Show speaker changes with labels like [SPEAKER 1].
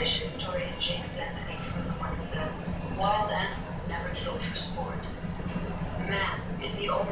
[SPEAKER 1] British historian James Anthony Flew once said, "Wild animals never kill for sport. Man is the only